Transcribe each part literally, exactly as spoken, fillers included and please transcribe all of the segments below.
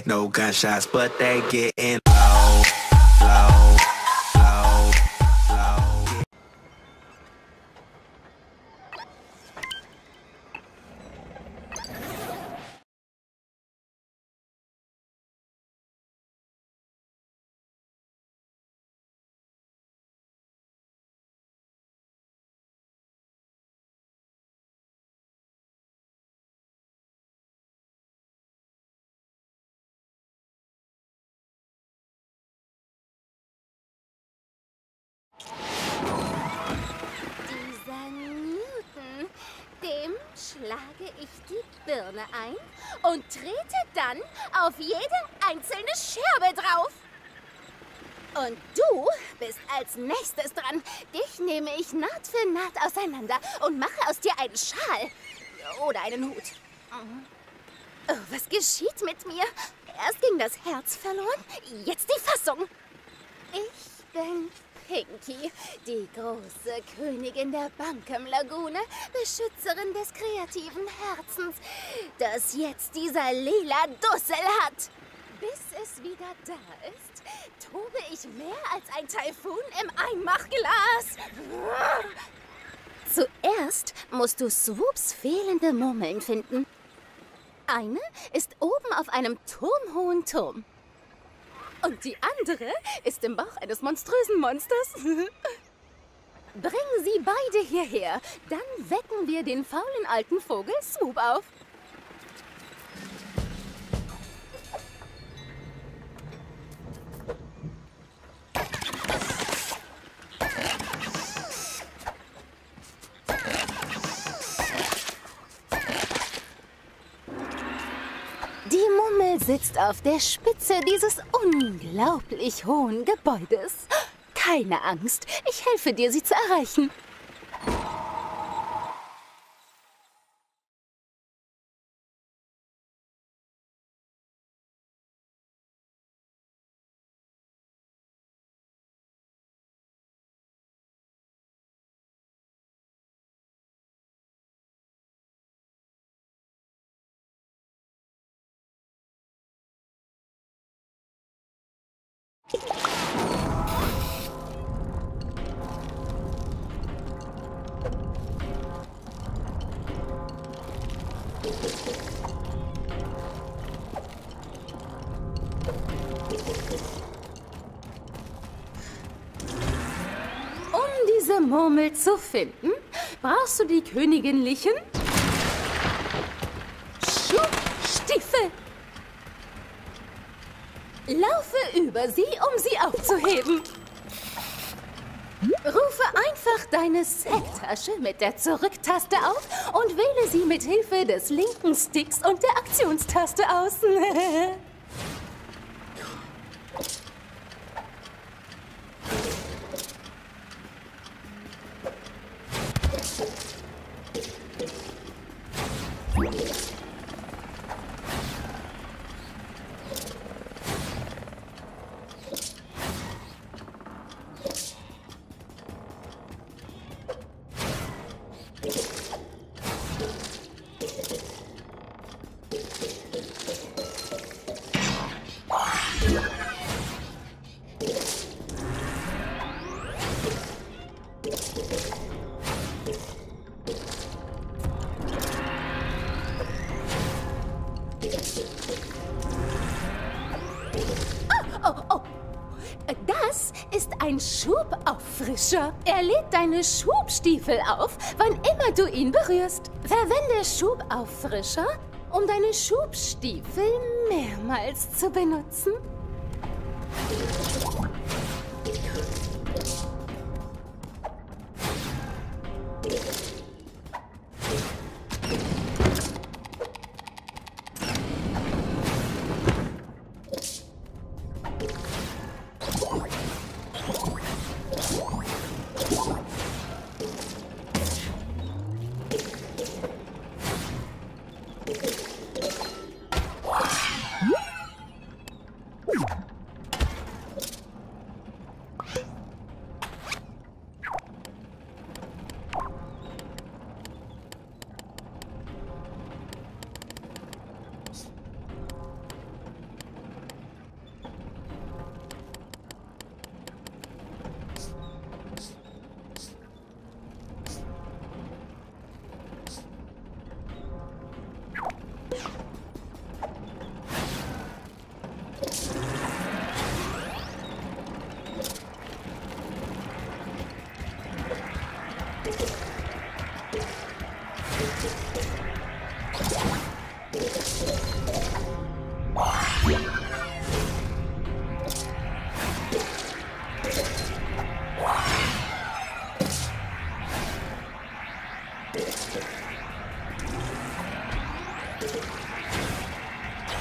head, no gunshots, but they getting low, low, low, low. Dem schlage ich die Birne ein und trete dann auf jede einzelne Scherbe drauf. Und du bist als nächstes dran. Dich nehme ich Naht für Naht auseinander und mache aus dir einen Schal oder einen Hut. Oh, was geschieht mit mir? Erst ging das Herz verloren, jetzt die Fassung. Ich bin Pinky, die große Königin der Bankem-Lagune, Beschützerin des kreativen Herzens, das jetzt dieser lila Dussel hat. Bis es wieder da ist, tobe ich mehr als ein Taifun im Einmachglas. Zuerst musst du Swoops fehlende Murmeln finden. Eine ist oben auf einem turmhohen Turm. Und die andere ist im Bauch eines monströsen Monsters. Bringen Sie beide hierher, dann wecken wir den faulen alten Vogel Swoop auf. Die Mummel sitzt auf der Spitze dieses unglaublich hohen Gebäudes. Keine Angst, ich helfe dir, sie zu erreichen. Um diese Murmel zu finden, brauchst du die königlichen Schubstiefel. Laufe über sie, um sie aufzuheben. Rufe einfach deine Sacktasche mit der Zurücktaste auf und wähle sie mit Hilfe des linken Sticks und der Aktionstaste aus. Das ist ein Schubauffrischer. Er lädt deine Schubstiefel auf, wann immer du ihn berührst. Verwende Schubauffrischer, um deine Schubstiefel mehrmals zu benutzen.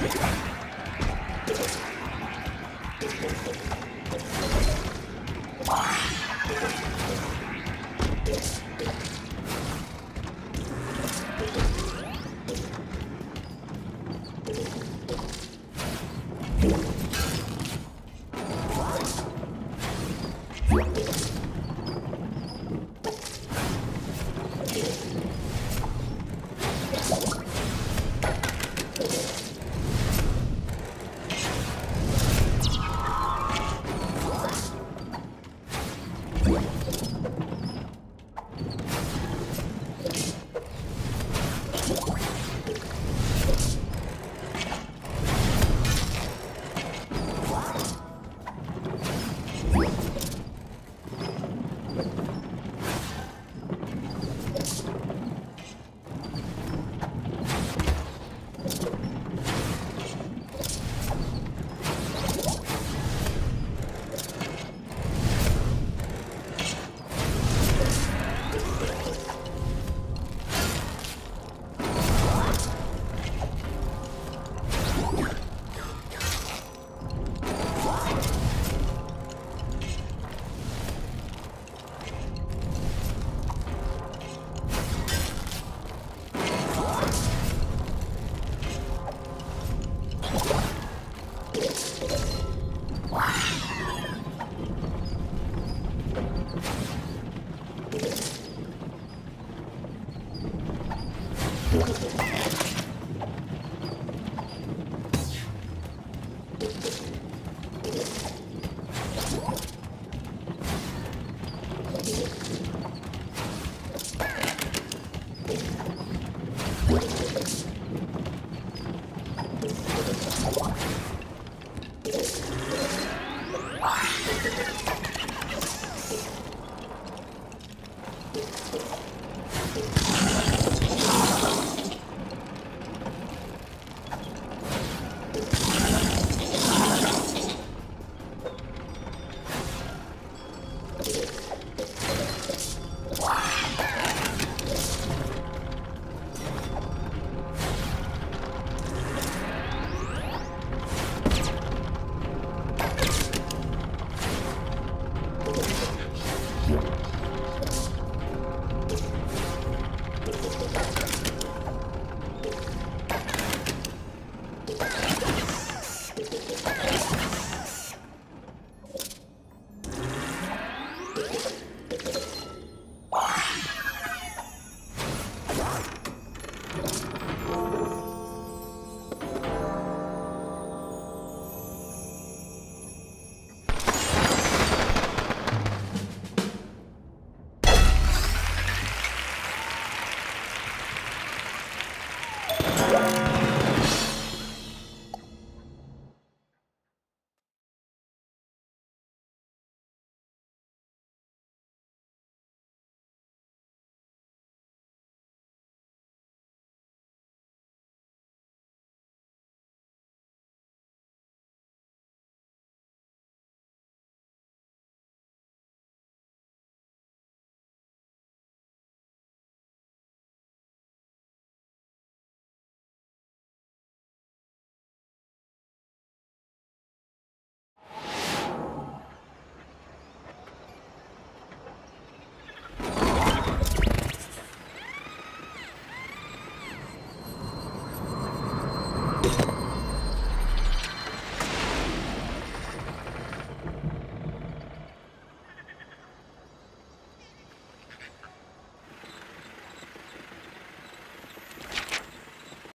What?